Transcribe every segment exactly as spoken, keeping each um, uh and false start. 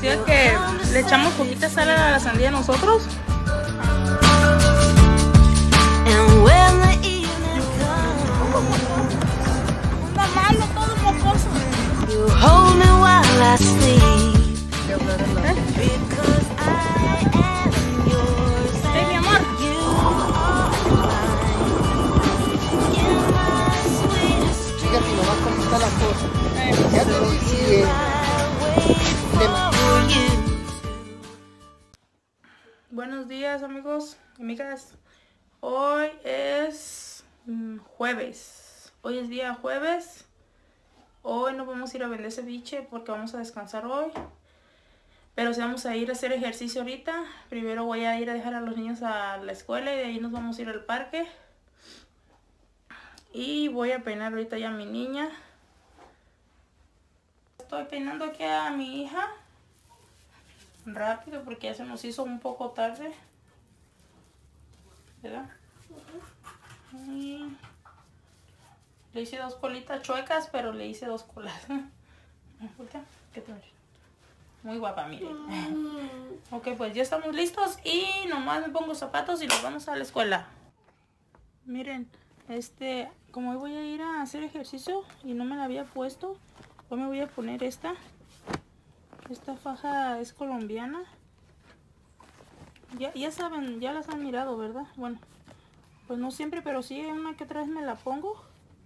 decía que le echamos poquita sal a la sandía nosotros. Anda malo, todo mocoso. ¿Eh, mi amor? Fíjate nomás cómo está la cosa. Eh. Ya te dije. Buenos días, amigos, amigas. Hoy es mm, jueves. Hoy es día jueves. Hoy no vamos a ir a vender ceviche porque vamos a descansar hoy. Pero si vamos a ir a hacer ejercicio ahorita, primero voy a ir a dejar a los niños a la escuela y de ahí nos vamos a ir al parque. Y voy a peinar ahorita ya a mi niña. Estoy peinando aquí a mi hija. Rápido porque ya se nos hizo un poco tarde. ¿Verdad? Y le hice dos colitas chuecas, pero le hice dos colas. ¿Qué te ves? Muy guapa, miren. Ok, pues ya estamos listos y nomás me pongo zapatos y nos vamos a la escuela. Miren, este, como hoy voy a ir a hacer ejercicio y no me la había puesto, hoy me voy a poner esta. Esta faja es colombiana. Ya, ya saben, ya las han mirado, ¿verdad? Bueno, pues no siempre, pero sí una que otra vez me la pongo.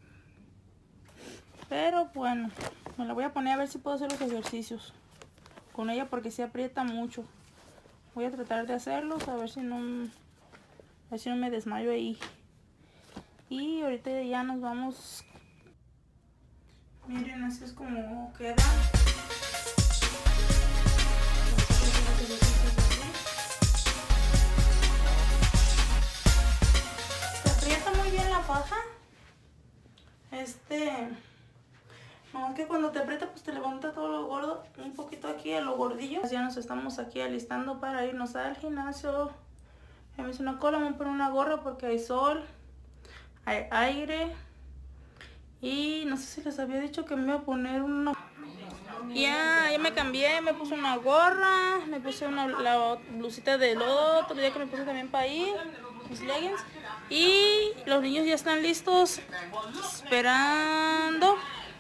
Pero bueno, me la voy a poner a ver si puedo hacer los ejercicios con ella porque se aprieta mucho. Voy a tratar de hacerlos, a ver si no, a ver si no me desmayo ahí. Y ahorita ya nos vamos. Miren, así es como queda. Se aprieta muy bien la faja. Este, no, que cuando te aprieta pues te levanta todo lo gordo, un poquito aquí a lo gordillo. Ya nos estamos aquí alistando para irnos al gimnasio. Ya me hice una cola, me voy a poner una gorra porque hay sol, hay aire. Y no sé si les había dicho que me iba a poner una... Ya, ya me cambié, me puse una gorra, me puse una la blusita del otro día que me puse también para ir, mis leggings. Y los niños ya están listos, esperando.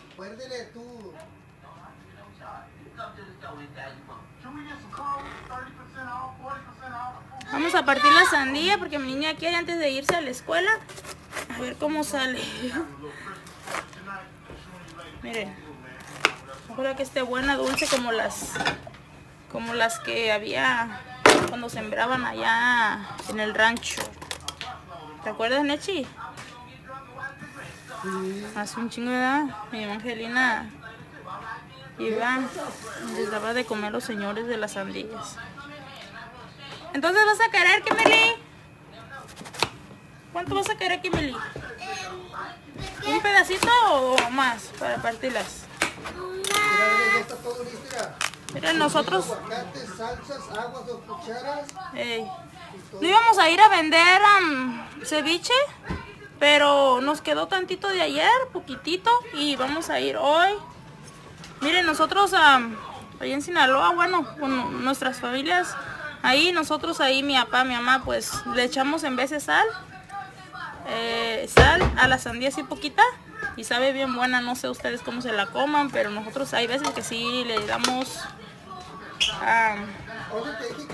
Vamos a partir la sandía porque mi niña quiere antes de irse a la escuela. A ver cómo sale. Miren. Ojalá que esté buena, dulce como las como las que había cuando sembraban allá en el rancho. ¿Te acuerdas, Nechi? Sí. Hace un chingo de edad, mi Angelina iba, les daba de comer a los señores de las sandías. Entonces, ¿vas a querer, Kimberly? ¿Cuánto vas a querer, Kimberly? ¿Un pedacito o más para partirlas? Mira, ya está todo listo, ya. Miren, nosotros Aguacates, salsas, aguas, dos cucharas. Ey. No íbamos a ir a vender um, ceviche, pero nos quedó tantito de ayer, poquitito, y vamos a ir hoy. Miren, nosotros um, ahí en Sinaloa, bueno, bueno, nuestras familias, ahí nosotros, ahí mi papá, mi mamá, pues le echamos en vez de sal, eh, sal a la sandía así poquita. Y sabe bien buena, no sé ustedes cómo se la coman, pero nosotros hay veces que sí le damos... Um,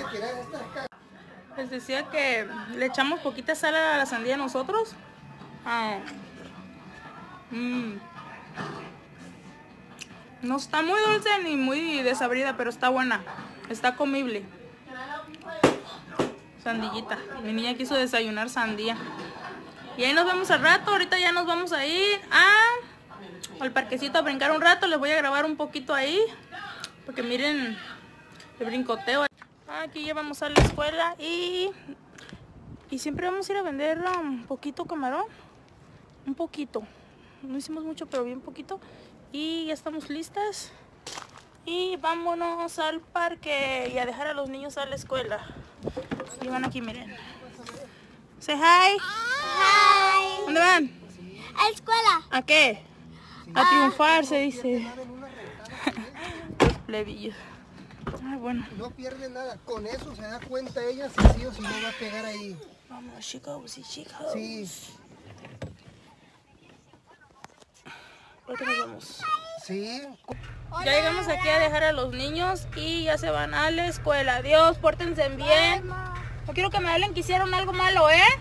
les decía que le echamos poquita sal a la sandía nosotros. Uh, mm, no está muy dulce ni muy desabrida, pero está buena, está comible. Sandillita, mi niña quiso desayunar sandía. Y ahí nos vemos al rato, ahorita ya nos vamos a ir a, al parquecito a brincar un rato. Les voy a grabar un poquito ahí, porque miren el brincoteo. Aquí ya vamos a la escuela y, y siempre vamos a ir a vender un poquito camarón. Un poquito, no hicimos mucho, pero bien poquito. Y ya estamos listas. Y vámonos al parque y a dejar a los niños a la escuela. Y van aquí, miren. Say hi. Hi. ¿Dónde van? A la escuela. ¿A qué? A triunfar, se dice. Los plebillos. Ay, bueno. No pierde nada. Con eso se da cuenta ella si sí o si no va a pegar ahí. Vamos, chicos, sí, chicos. Sí. Ahorita nos vemos. Sí. Ya llegamos aquí a dejar a los niños y ya se van a la escuela. Adiós, pórtense bien. No quiero que me hablen que hicieron algo malo, ¿eh?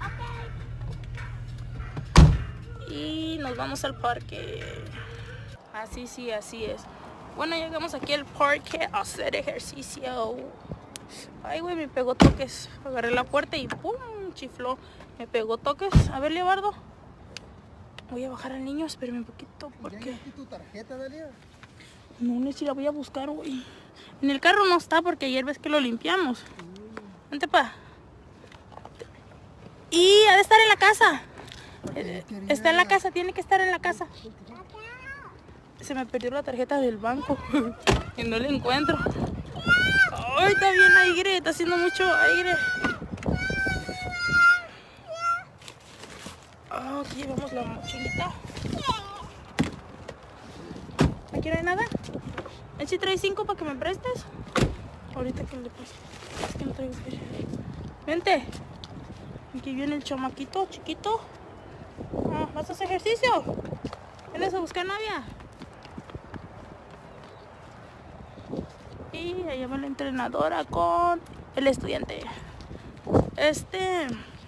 Y nos vamos al parque. Así sí, así es. Bueno, llegamos aquí al parque a hacer ejercicio. Ay, güey, me pegó toques. Agarré la puerta y ¡pum! Chifló. Me pegó toques. A ver, Leobardo. Voy a bajar al niño, espérame un poquito. ¿Ya Porque viste tu tarjeta, Dalia? no, ni si la voy a buscar, güey. En el carro no está porque ayer ves que lo limpiamos. Vente, pa. Y ha de estar en la casa. Eh, Está en la casa, tiene que estar en la casa. Se me perdió la tarjeta del banco y no la encuentro. Ay, está bien aire, está haciendo mucho aire. Oh, aquí llevamos la mochilita. ¿Aquí no hay nada? ¿Echi trae cinco para que me prestes? Ahorita que le paso. Es que no traigo feria. Vente. Aquí viene el chamaquito chiquito. Ah, ¿vas a hacer ejercicio? ¿Vienes a buscar novia? Y allá va la entrenadora con el estudiante. Este...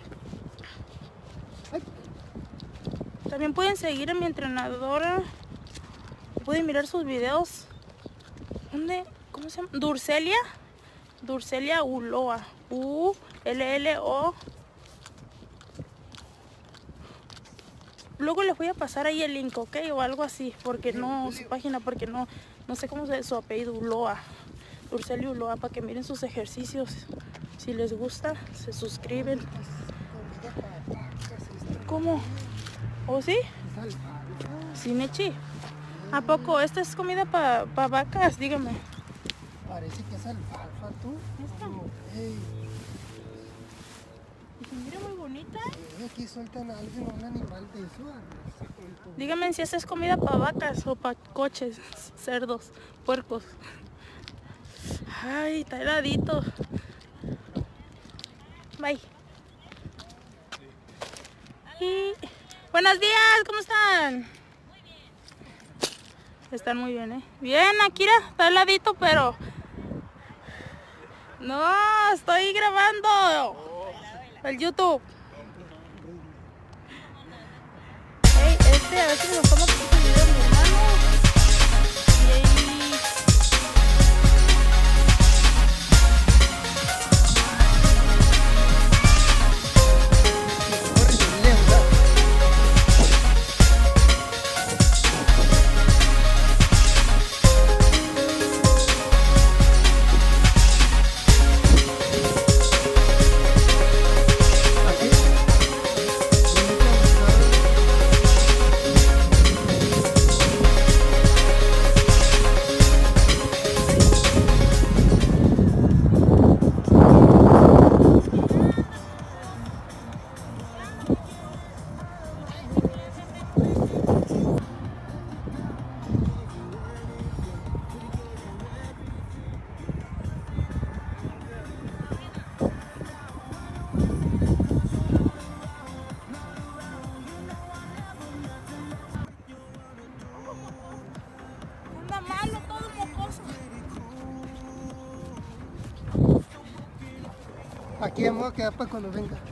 También pueden seguir a mi entrenadora. Pueden mirar sus videos. ¿Dónde? ¿Cómo se llama? Durcelia. Durcelia Uloa. U L L O. Luego les voy a pasar ahí el link, ¿ok? O algo así. Porque no, su página, porque no, no sé cómo es su apellido. Uloa. Durcelia Uloa, para que miren sus ejercicios. Si les gusta, se suscriben. ¿Cómo? ¿O sí? ¿Sí, Nechi? ¿A poco? ¿Esta es comida para pa vacas? Dígame. Parece que es alfalfa, tú. ¿Esta? Ey, Y se mira muy bonita. eh, aquí sueltan a alguien, un animal de eso. Dígame si esta es comida para vacas o para coches, cerdos, puercos. Ay, está heladito. Bye. Y... Buenos días, ¿cómo están? Están muy bien, ¿eh? Bien, Akira, está heladito, pero... No, estoy grabando el YouTube. Hey, este, a ver si me lo tomo poquito el video de mi hermano. Y ahí... Anda malo, todo mocoso. Aquí vamos a quedar para cuando venga.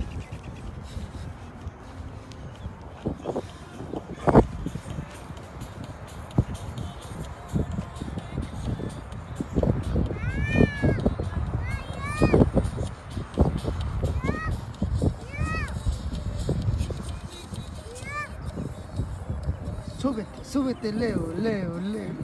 Súbete, súbete, Leo, Leo, Leo.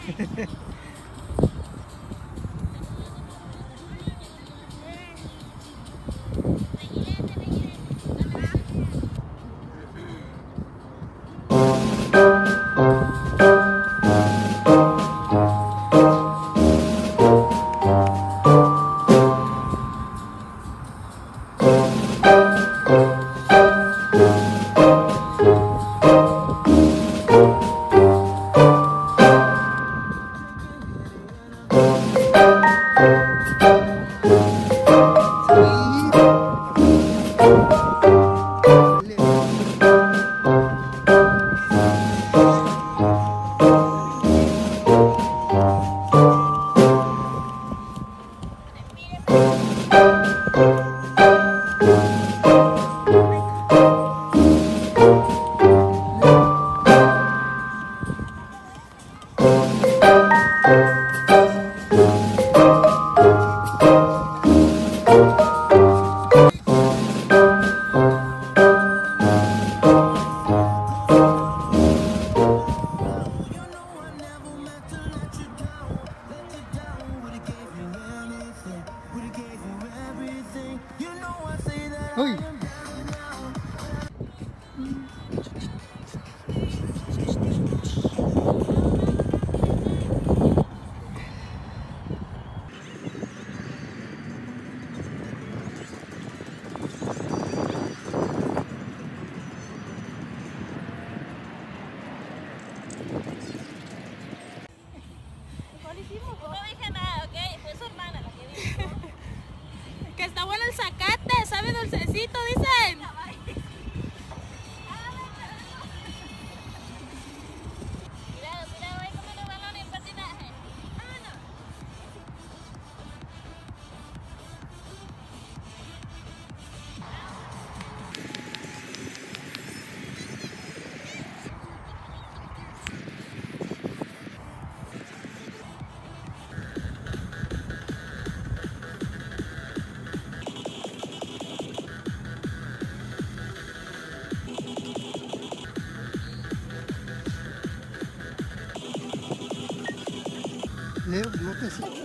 Uy. No dije nada, ¿ok? Fue su hermana la que dijo. Que está bueno el zacate, sabe dulcecito, dicen. Cuidado, cuidado, ahí como los balones en patinaje. Leo, no te sigas.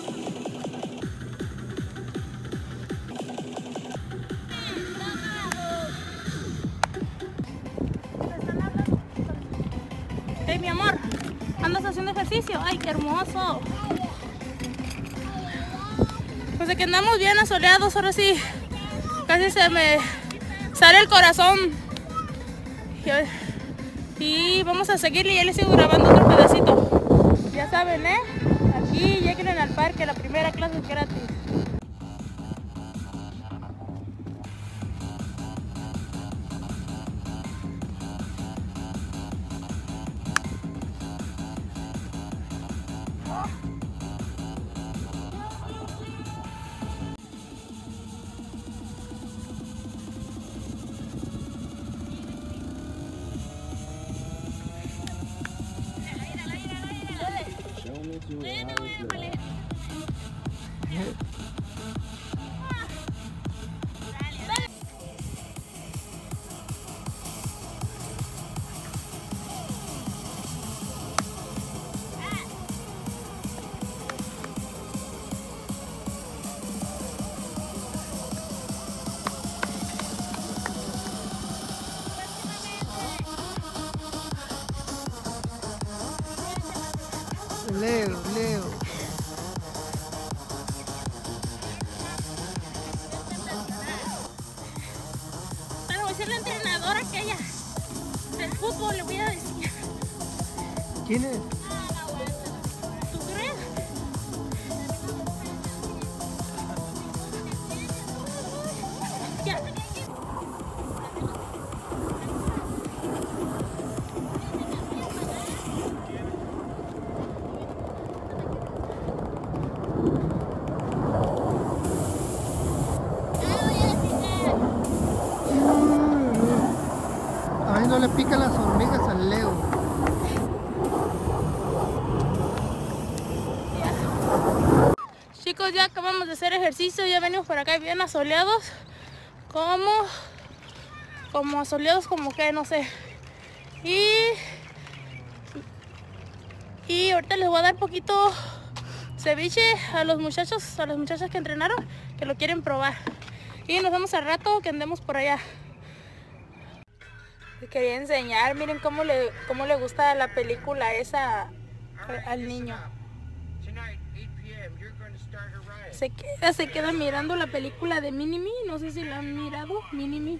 Hey, mi amor, ¿andas haciendo ejercicio? Ay, qué hermoso. Pues de que andamos bien asoleados, ahora sí, casi se me sale el corazón. Y vamos a seguirle y ya les sigo grabando otro pedacito. Ya saben, ¿eh? Aquí lleguen al parque, la primera clase es gratis. Leo, Leo. Pero voy a ser la entrenadora aquella del fútbol, le voy a decir. ¿Quién es? ¿Tú crees? Ya. Ay, no le pican las hormigas al Leo. Chicos, ya acabamos de hacer ejercicio, ya venimos por acá bien asoleados. Como, como asoleados como que, no sé. Y, y ahorita ahorita les voy a dar poquito ceviche a los muchachos, a las muchachas que entrenaron, que lo quieren probar. Y nos vemos al rato que andemos por allá. Les quería enseñar, miren cómo le, cómo le gusta la película esa al niño. Se queda, se queda mirando la película de Mini-Me, no sé si la han mirado, Mini-Me.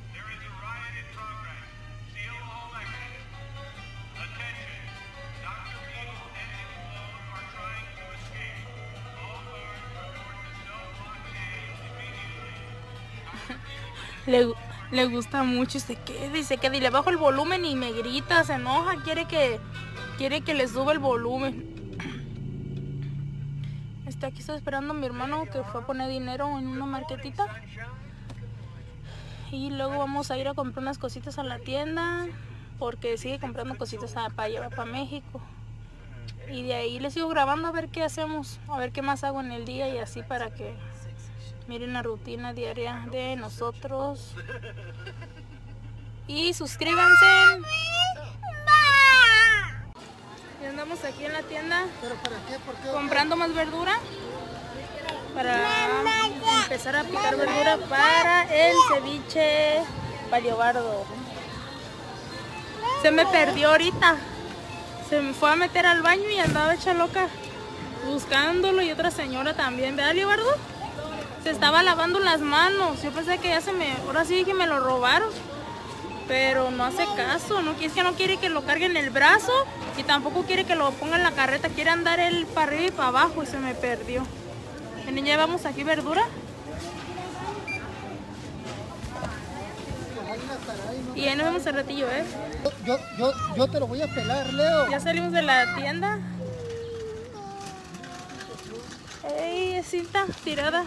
Le, le gusta mucho y se queda y se queda y le bajo el volumen y me grita, se enoja, quiere que quiere que le suba el volumen. Está aquí, estoy esperando a mi hermano que fue a poner dinero en una marquetita. Y luego vamos a ir a comprar unas cositas a la tienda, porque sigue comprando cositas para llevar para México. Y de ahí les sigo grabando a ver qué hacemos, a ver qué más hago en el día y así para que miren la rutina diaria de nosotros. Y suscríbanse. Y andamos aquí en la tienda. ¿Pero para qué? ¿Por qué? Comprando más verdura. Para empezar a picar verdura para el ceviche Vallevardo. Se me perdió ahorita. Se me fue a meter al baño y andaba hecha loca buscándolo. Y otra señora también. ¿Verdad, Vallevardo? Se estaba lavando las manos. Yo pensé que ya se me... Ahora sí que me lo robaron. Pero no hace caso. No, es que no quiere que lo cargue en el brazo. Y tampoco quiere que lo ponga en la carreta. Quiere andar él para arriba y para abajo. Y se me perdió. Miren, ya llevamos aquí verdura. Y ahí nos vemos al ratillo, ¿eh? Yo, yo, yo te lo voy a pelar, Leo. Ya salimos de la tienda. Ey, es cinta tirada.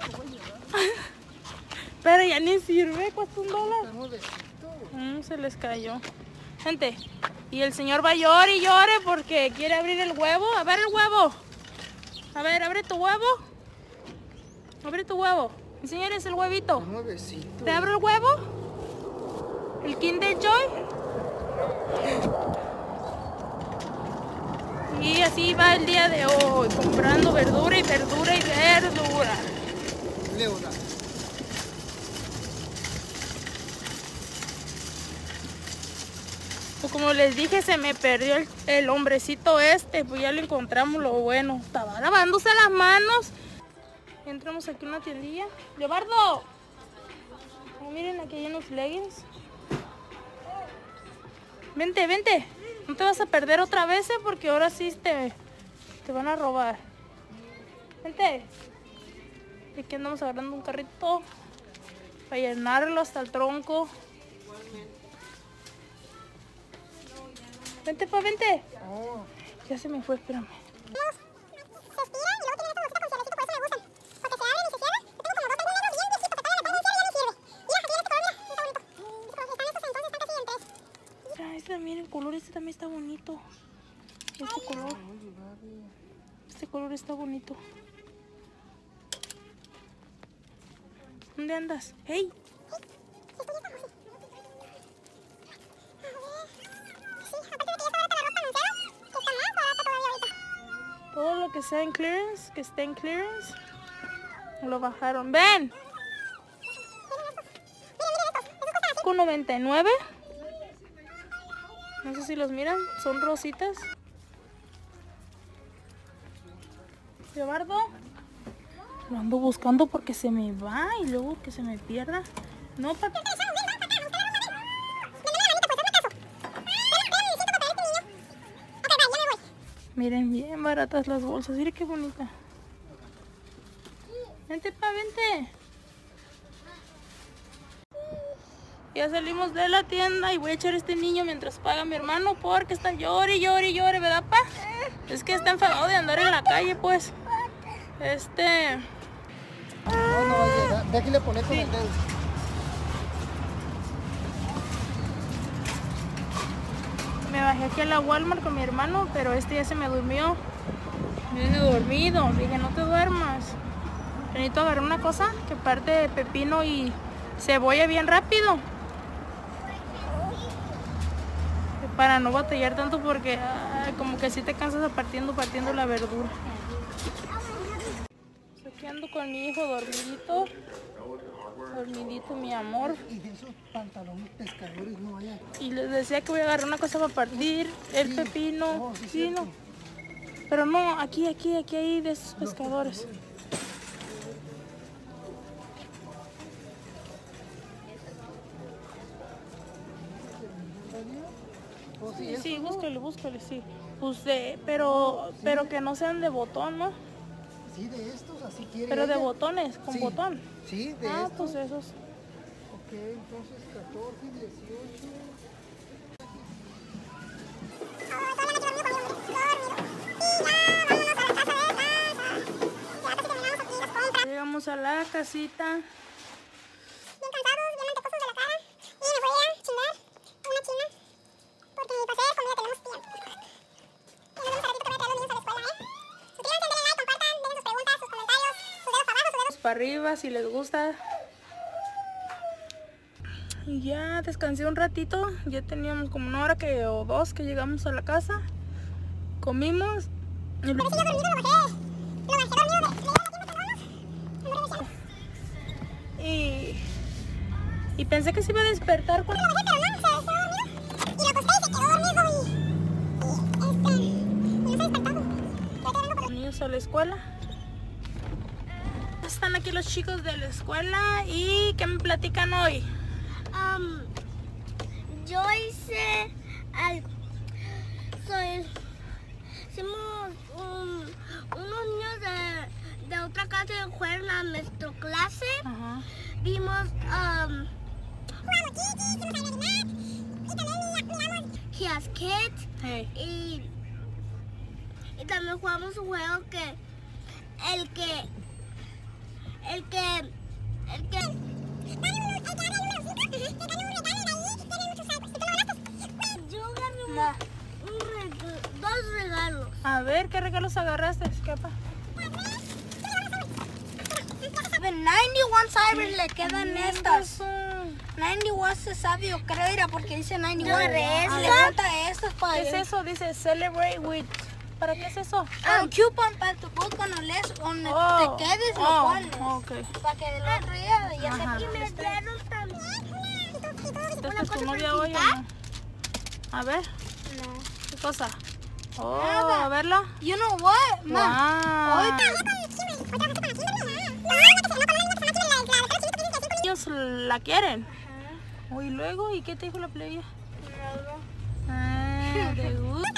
Pero ya ni sirve, cuesta un dólar. Mm, se les cayó. Gente, y el señor va a llorar y llore porque quiere abrir el huevo. A ver el huevo. A ver, abre tu huevo. Abre tu huevo. Enseñales el huevito. Nuevecito. ¿Te abro el huevo? ¿El Kinder Joy? Y así va el día de hoy, comprando verdura y verdura y verdura. Leo, da. Pues como les dije, se me perdió el, el hombrecito este, pues ya lo encontramos, lo bueno. Estaba lavándose las manos. Entramos aquí en una tiendilla. ¡Leobardo! Oh, miren, aquí hay unos leggings. Vente, vente. No te vas a perder otra vez, ¿eh? Porque ahora sí te, te van a robar. Vente. Y aquí andamos agarrando un carrito para llenarlo hasta el tronco. Vente, pa, vente. Oh. Ya se me fue, espérame. Miren, el color este también está bonito. Este color. Este color está bonito. ¿Dónde andas? ¡Hey! Todo lo que sea en clearance, que esté en clearance, lo bajaron. ¡Ven! Con noventa y nueve. No sé si los miran, son rositas. Leobardo, lo ando buscando porque se me va y luego que se me pierda. No, papi. Miren, bien baratas las bolsas. Miren qué bonita. Vente, pa, vente. Ya salimos de la tienda y voy a echar a este niño mientras paga mi hermano porque está llore, llore, llore, ¿verdad, pa? Es que está enfadado de andar en la calle, pues. Este... No, no va a llegar. Déjale poner con Sí. el dedo. Me bajé aquí a la Walmart con mi hermano, pero este ya se me durmió. Viene dormido. Dije, no te duermas. Necesito agarrar una cosa que parte pepino y cebolla bien rápido. Para no batallar tanto porque ah, como que si te cansas partiendo, partiendo la verdura. Aquí ando con mi hijo dormidito. Dormidito, mi amor. Y de esos pantalones pescadores no hay. Y les decía que voy a agarrar una cosa para partir. El Sí. pepino. Oh, sí, Sí, no. Pero no, aquí, aquí, aquí hay de esos pescadores. Oh, sí, Sí, eso, sí, ¿no? búscale, búscale, sí. Pues de, pero, pero que no sean de botón, ¿no? Sí, de estos, así quiere Pero de ella. botones, con Sí. botón. Sí, de Ah, estos. pues esos. Ok, entonces catorce, dieciocho. Llegamos a la casita. Bien cansados, bien mantecosos de la cara. Y me voy a chingar una china. Porque ni para hacer comida tenemos tiempo. Y nos vemos a ratito que voy a traer los niños a la escuela, ¿eh? Suscríbanse, denle like, compartan, den sus preguntas, sus comentarios, sus dedos para abajo, sus dedos Para arriba si les gusta. Y ya descansé un ratito. Ya teníamos como una hora que, o dos que llegamos a la casa. Comimos. Y Pero si yo dormido lo bajé. Lo bajé dormido de... Y, y pensé que se iba a despertar cuando Lo bajé, pero no, se quedó dormido. Y lo acosté y se quedó dormido y... Y este... Y no se ha despertado. Yo te vengo por... los niños a la escuela. Están aquí los chicos de la escuela. ¿Y qué me platican hoy? Um, yo hice algo. Soy, hicimos un, unos niños de, de otra clase fueron a nuestra clase. Ajá. Vimos, um, jugamos chichis, hicimos alegría y también miramos He Has Kids Hey. y, y también jugamos un juego que el que el que el que yo gané un, Ma. un reg- dos regalos. A ver, ¿qué regalos agarraste? Capa? De noventa y uno cybers le quedan estas. noventa y uno se sabe, yo creo, era porque dice noventa y uno. Yo agarré Ah, esta. le falta estas para ¿Qué es eso? Dice celebrate with. ¿Para qué es eso? Un coupon para tu book cuando lees, donde Oh, te quedes lo oh, pones. ok. Para que el otro día ya Ajá. se Y me dieron también ¿Esta es tu novia hoy o no? A ver, No. ¿qué cosa? Oh, Nada. a verla. You know what, ma? Wow. Hoy Ellos la quieren. Oh, y luego, ¿y qué te dijo la playa? Ah, ¿te gusta?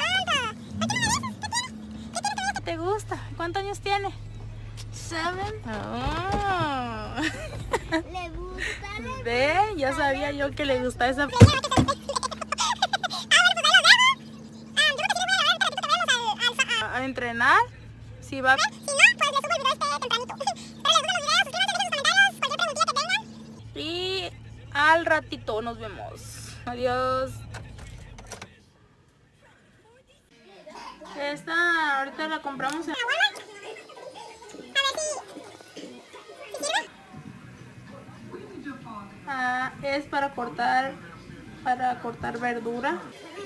¿Te gusta? ¿Cuántos años tiene? Seven. Oh. le gusta, le Ve, ya sabía yo que le gustaba esa. A entrenar. Si va. Y al ratito nos vemos. Adiós. Esta ahorita la compramos en... Ah, es para cortar para cortar verdura.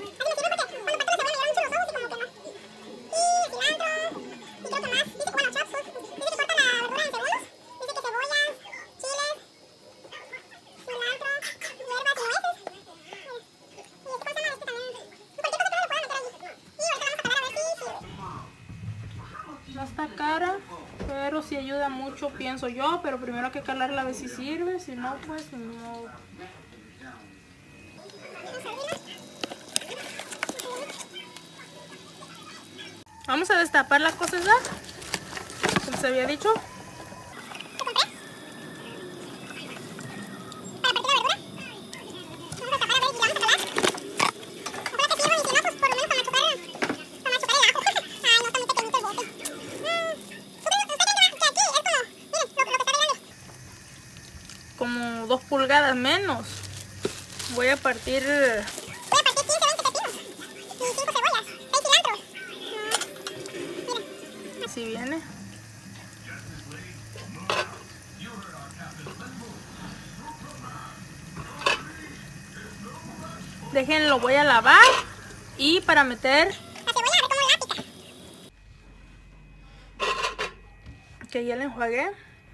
No está cara, pero sí ayuda mucho, pienso yo, pero primero hay que calarla a ver si sirve, si no, pues no. Vamos a destapar la cosa esa, como se había dicho. Como dos pulgadas menos. Voy a partir... Voy a partir quince, veinte pepinos y cinco cebollas, seis cilantros. Mira. Así viene. Déjenlo, voy a lavar. Y para meter Así Que ya le enjuagué.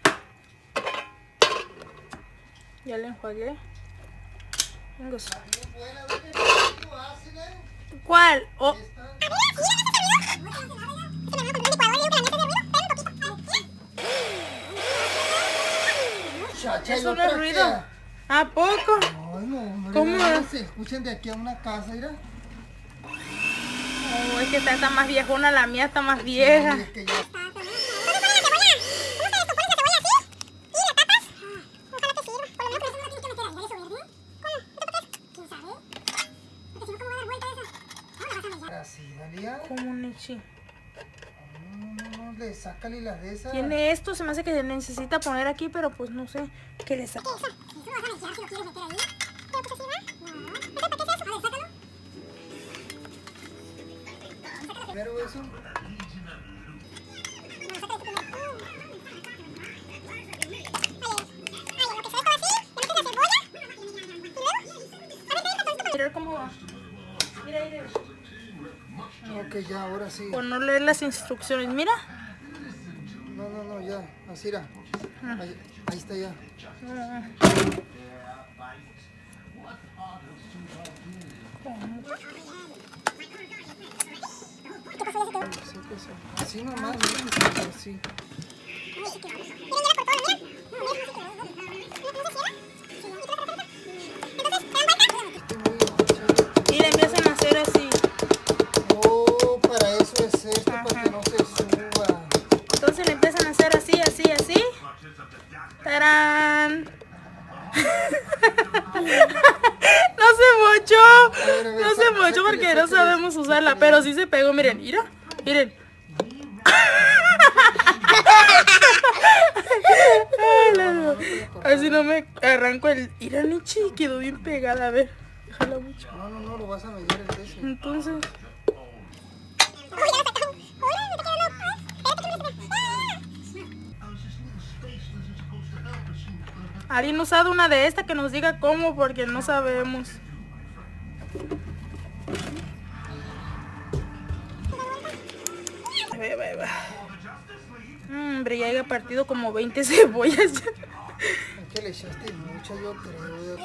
Ya le enjuagué. Venga. ¿Cuál? Oh. Chacha, Eso ¿y no es otra ruido. qué? ¿A poco? Ay, no, hombre, ¿Cómo no, es? se escuchan de aquí a una casa, mira. Oh, es que esta está más viejona, la mía está más vieja. Y es que ya... Así, Dalia. Como un nichi. No, no, no, le sácale las de esas. Tiene esto, se me hace que se necesita poner aquí, pero pues no sé qué le saca. Primero eso. Mirar cómo va. Mira, mira. Ok, ya, ahora sí. Por no leer las instrucciones, mira. No, no, no, ya. Así era. Ahí, ahí está ya. Así nomás, ¿no? Así. Y le empiezan a hacer así. Oh, para eso es esto, para que no se suba. Entonces le empiezan a hacer así, así, así. ¡Tarán! No se mochó. No se mochó porque no sabemos usarla. Pero sí se pegó, miren, mira. Miren. Ay, no. Así no me arranco el... Mira, Nichi, quedó bien pegada. A ver, déjala mucho. No, no, no, lo vas a medir el peso. Entonces... ¿Alguien ha usado una de estas que nos diga cómo? Porque no sabemos. Ahí va, ahí va. Mm, hombre, ya haya partido como veinte cebollas. Es que le echaste mucha, yo creo.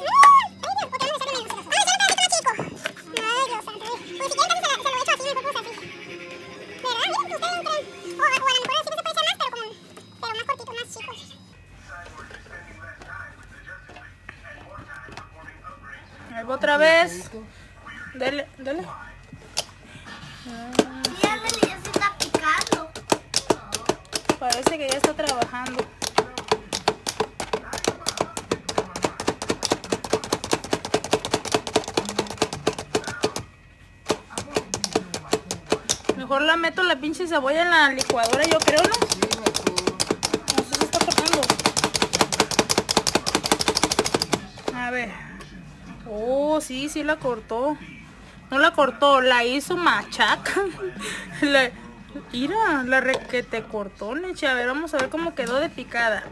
Ahí va otra vez. Dale, dale. Mira, ya se está picando. Parece que ya está trabajando. Mejor la meto la pinche cebolla en la licuadora, yo creo, ¿no? Sí, mejor. No sé si está cortando. A ver. Oh, sí, sí la cortó. No la cortó, la hizo machaca. La, mira, la re que te cortó, Neche. A ver, vamos a ver cómo quedó de picada.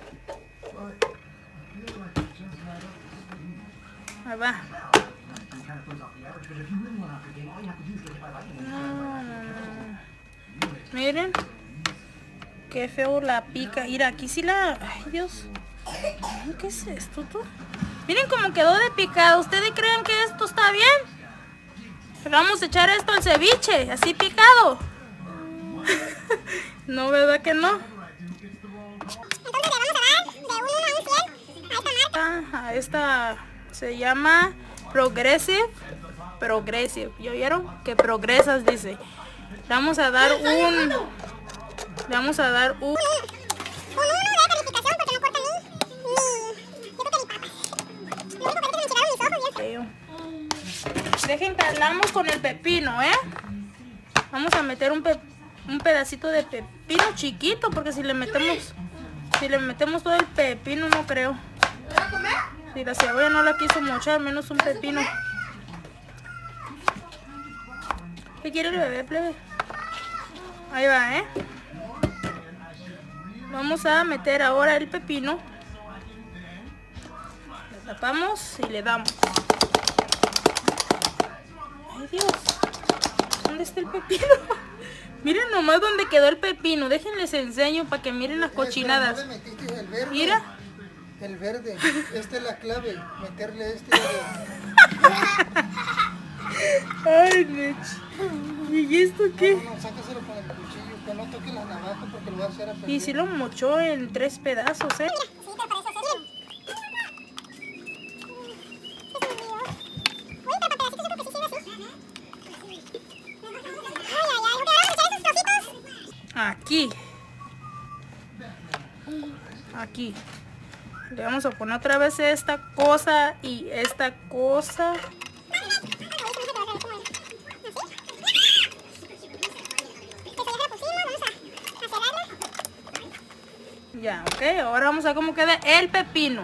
Ahí va. No, no, no. Miren. Qué feo la pica. Mira, aquí sí la... Ay, Dios. ¿Qué es esto, tú? Miren cómo quedó de picado. ¿Ustedes creen que esto está bien? Pero vamos a echar esto al ceviche, así picado. No, ¿verdad que no? A esta se llama Progressive. Progressive. ¿Ya vieron? Que progresas, dice. Le vamos a dar un... Le vamos a dar un... Dejen que hablamos con el pepino, ¿eh? Vamos a meter un, pe un pedacito de pepino chiquito, porque si le metemos si le metemos todo el pepino no creo. Si la cebolla no la quiso mochar, menos un pepino. ¿Qué quiere el bebé, plebe? Ahí va, ¿eh? Vamos a meter ahora el pepino. Le tapamos y le damos. Ay, Dios. ¿Dónde está el pepino? Miren nomás donde quedó el pepino. Déjenles enseño para que miren las cochinadas. ¿No le metiste el verde? Mira. El verde. Esta es la clave. Meterle este. Ay, Nech. ¿Y esto qué? No, no, sácaselo con el cuchillo. Que no toque la navaja porque lo va a hacer a perder. Y si lo mochó en tres pedazos, ¿eh? Aquí. Aquí. Le vamos a poner otra vez esta cosa y esta cosa. Ya, ok. Ahora vamos a ver cómo queda el pepino.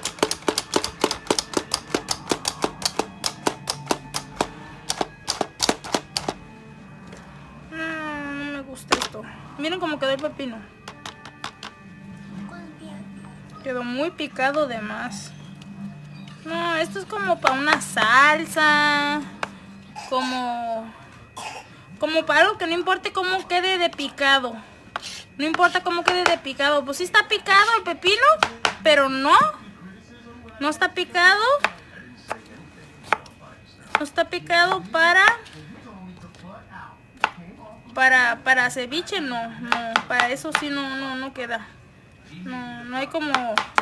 No, no me gusta esto. Miren cómo quedó el pepino. Quedó muy picado de más. No, esto es como para una salsa. Como... Como para algo que no importe cómo quede de picado. No importa cómo quede de picado. Pues sí está picado el pepino, pero no. No está picado. No está picado para... Para, para ceviche no, no. Para eso sí no, no, no queda. No, no hay como...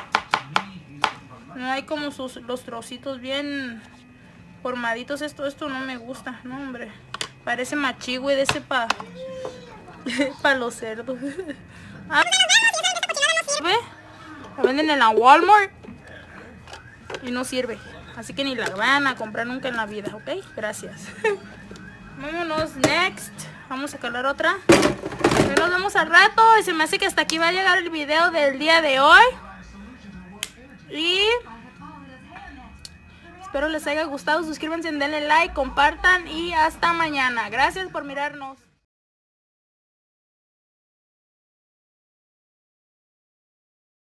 No hay como sus, los trocitos bien formaditos. Esto, esto no me gusta, no, hombre. Parece machigüe de ese pa... para los cerdos. Ah, ¿ve? La venden en la Walmart y no sirve. Así que ni la van a comprar nunca en la vida, ¿ok? Gracias. Vámonos, next. Vamos a calar otra. Ya nos vemos al rato. Y se me hace que hasta aquí va a llegar el video del día de hoy. Y espero les haya gustado. Suscríbanse, denle like, compartan y hasta mañana. Gracias por mirarnos.